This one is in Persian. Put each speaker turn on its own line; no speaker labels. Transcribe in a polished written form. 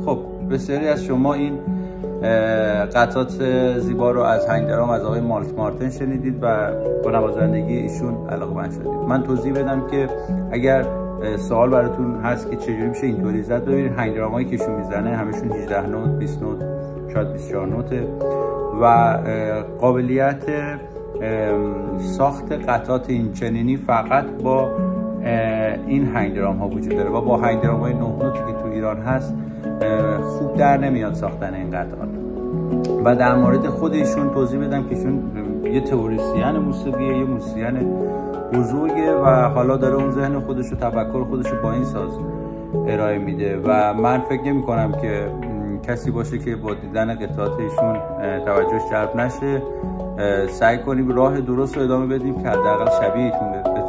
خب بسیاری از شما این قطعات زیبا رو از هنگ درام از آقای مالت مارتن شنیدید و با نوازندگی ایشون علاقه‌مند شدید. من توضیح بدم که اگر سوال براتون هست که چجوری میشه اینطوری زد، ببینید هنگ درامایی که ایشون میزنه همشون 18 نوت، 20 نوت، شاید 24 نوته و قابلیت ساخت قطعات این چنینی فقط با این هنگ درام ها وجود داره و با هنگ درام های 9 نوتی که تو ایران هست خوب در نمیاد ساختن این قطعات. و در مورد خود ایشون توضیح بدم که ایشون یه تئوریسین موسیقیه، یه موسیقین بزرگه و حالا داره اون ذهن خودش و تفکر خودش رو با این ساز ارائه میده و من فکر نمی کنم که کسی باشه که با دیدن قطعات ایشون توجهش جلب نشه. سعی کنیم راه درست رو ادامه بدیم که حداقل شبیه ایشون